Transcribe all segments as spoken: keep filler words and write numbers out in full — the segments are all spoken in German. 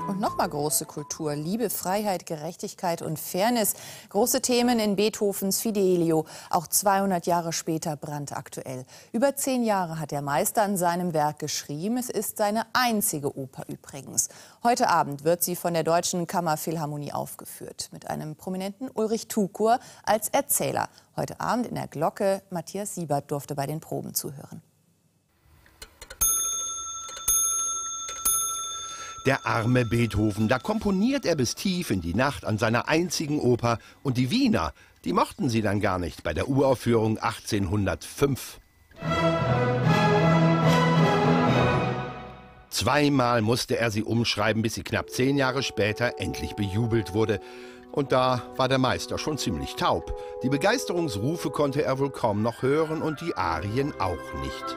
Und nochmal große Kultur, Liebe, Freiheit, Gerechtigkeit und Fairness. Große Themen in Beethovens Fidelio, auch zweihundert Jahre später brandaktuell. Über zehn Jahre hat der Meister an seinem Werk geschrieben. Es ist seine einzige Oper übrigens. Heute Abend wird sie von der Deutschen Kammerphilharmonie aufgeführt. Mit einem prominenten Ulrich Tukur als Erzähler. Heute Abend in der Glocke. Matthias Siebert durfte bei den Proben zuhören. Der arme Beethoven, da komponiert er bis tief in die Nacht an seiner einzigen Oper. Und die Wiener, die mochten sie dann gar nicht bei der Uraufführung achtzehnhundertfünf. Zweimal musste er sie umschreiben, bis sie knapp zehn Jahre später endlich bejubelt wurde. Und da war der Meister schon ziemlich taub. Die Begeisterungsrufe konnte er wohl kaum noch hören und die Arien auch nicht.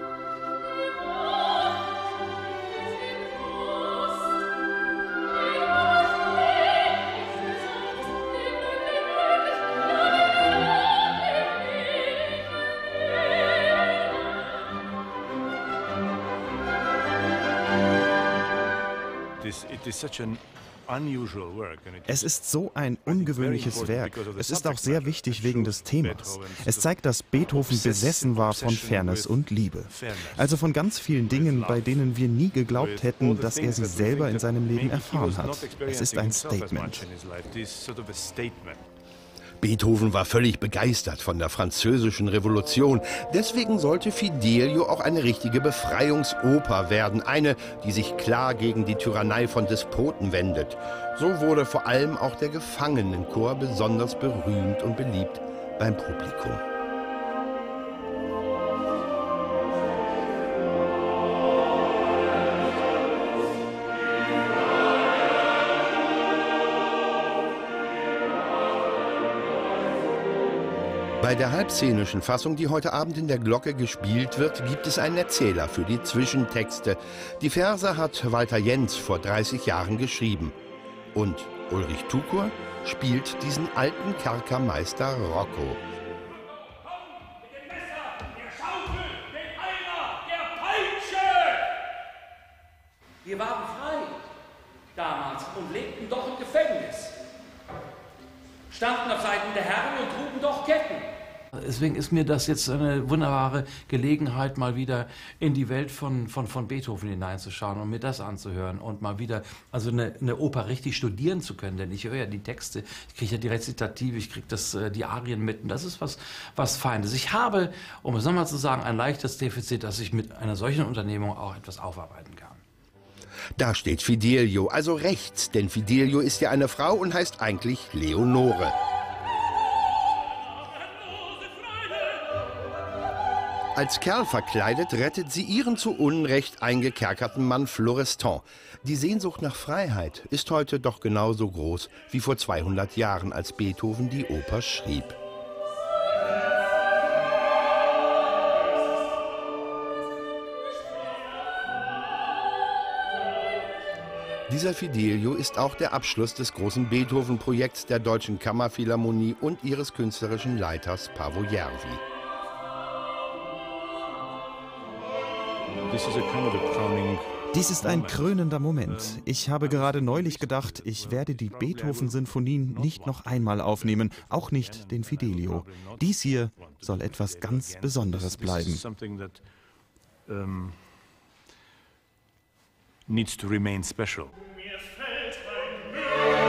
Es ist so ein ungewöhnliches Werk. Es ist auch sehr wichtig wegen des Themas. Es zeigt, dass Beethoven besessen war von Fairness und Liebe. Also von ganz vielen Dingen, bei denen wir nie geglaubt hätten, dass er sie selber in seinem Leben erfahren hat. Es ist ein Statement. Beethoven war völlig begeistert von der Französischen Revolution. Deswegen sollte Fidelio auch eine richtige Befreiungsoper werden. Eine, die sich klar gegen die Tyrannei von Despoten wendet. So wurde vor allem auch der Gefangenenchor besonders berühmt und beliebt beim Publikum. Bei der halbszenischen Fassung, die heute Abend in der Glocke gespielt wird, gibt es einen Erzähler für die Zwischentexte. Die Verse hat Walter Jentz vor dreißig Jahren geschrieben. Und Ulrich Tukur spielt diesen alten Kerkermeister Rocco. Wir waren frei damals und lebten doch im Gefängnis. Standen auf Seiten der Herren und trugen doch Ketten. Deswegen ist mir das jetzt eine wunderbare Gelegenheit, mal wieder in die Welt von, von, von Beethoven hineinzuschauen und mir das anzuhören und mal wieder also eine, eine Oper richtig studieren zu können, denn ich höre ja die Texte, ich kriege ja die Rezitative, ich kriege das, die Arien mit und das ist was, was Feines. Ich habe, um es nochmal zu sagen, ein leichtes Defizit, dass ich mit einer solchen Unternehmung auch etwas aufarbeiten kann. Da steht Fidelio, also rechts, denn Fidelio ist ja eine Frau und heißt eigentlich Leonore. Als Kerl verkleidet rettet sie ihren zu Unrecht eingekerkerten Mann Florestan. Die Sehnsucht nach Freiheit ist heute doch genauso groß wie vor zweihundert Jahren, als Beethoven die Oper schrieb. Dieser Fidelio ist auch der Abschluss des großen Beethoven-Projekts der Deutschen Kammerphilharmonie und ihres künstlerischen Leiters Paavo Järvi. Dies ist ein krönender Moment. Ich habe gerade neulich gedacht, ich werde die Beethoven-Sinfonien nicht noch einmal aufnehmen, auch nicht den Fidelio. Dies hier soll etwas ganz Besonderes bleiben. Needs to remain special.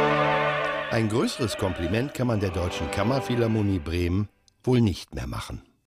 Ein größeres Kompliment kann man der Deutschen Kammerphilharmonie Bremen wohl nicht mehr machen.